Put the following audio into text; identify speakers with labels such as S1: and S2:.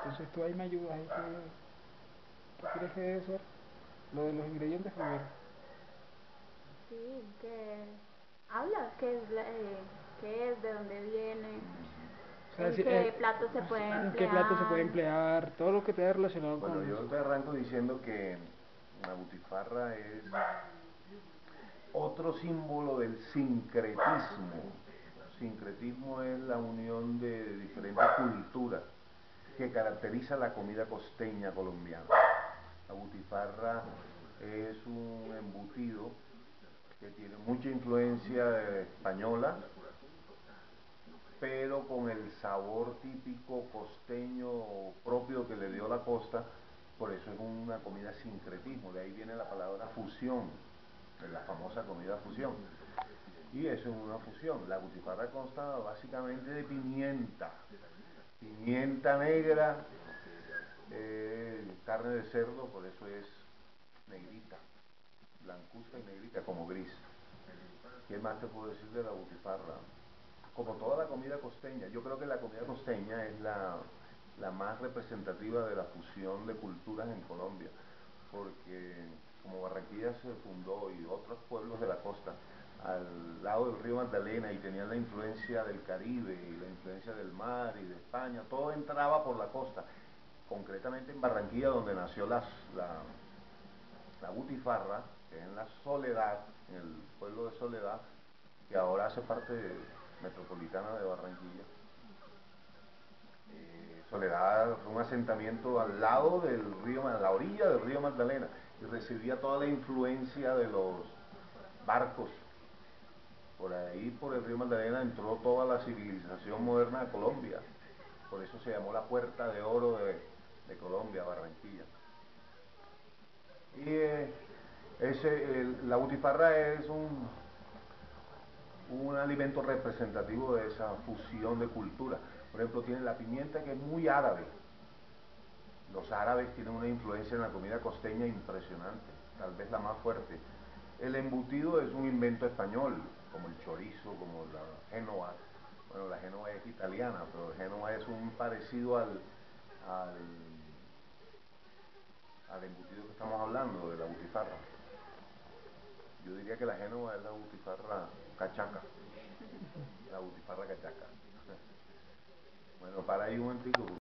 S1: Entonces tú ahí me ayudas. Ahí ¿qué crees que debe ser? Lo de los ingredientes primero.
S2: Sí, que habla, qué es, de dónde viene,
S1: O sea,
S2: en
S1: si,
S2: qué platos se puede
S1: ¿en qué plato se puede
S2: emplear.
S1: emplear? Todo lo que te relacionado
S3: Bueno,
S1: con
S3: yo
S1: eso.
S3: te arranco diciendo que la butifarra es otro símbolo del sincretismo. Sincretismo es la unión de diferentes culturas que caracteriza la comida costeña colombiana. La butifarra es un embutido que tiene mucha influencia española, pero con el sabor típico costeño propio que le dio la costa. Por eso es una comida sincretismo, de ahí viene la palabra fusión, de la famosa comida fusión. Y eso es una fusión. La butifarra consta básicamente de pimienta, pimienta negra, carne de cerdo, por eso es negrita, blancuzca y negrita como gris. ¿Qué más te puedo decir de la butifarra? Como toda la comida costeña, yo creo que la comida costeña es la más representativa de la fusión de culturas en Colombia, porque como Barranquilla se fundó y otros pueblos de la costa al lado del río Magdalena y tenían la influencia del Caribe y la influencia del mar y de España, todo entraba por la costa, concretamente en Barranquilla donde nació la butifarra, que es en la Soledad, en el pueblo de Soledad, que ahora hace parte metropolitana de Barranquilla. Soledad fue un asentamiento al lado del río, a la orilla del río Magdalena, y recibía toda la influencia de los barcos. Por ahí, por el río Magdalena, entró toda la civilización moderna de Colombia. Por eso se llamó la Puerta de Oro de Colombia, Barranquilla. Y la butifarra es un alimento representativo de esa fusión de cultura. Por ejemplo, tiene la pimienta, que es muy árabe. Los árabes tienen una influencia en la comida costeña impresionante, tal vez la más fuerte. El embutido es un invento español, como el chorizo, como la génova. Bueno, la génova es italiana, pero la génova es un parecido al, al embutido que estamos hablando, de la butifarra. Yo diría que la génova es la butifarra cachaca, la butifarra cachaca. Bueno, para ahí un momentico.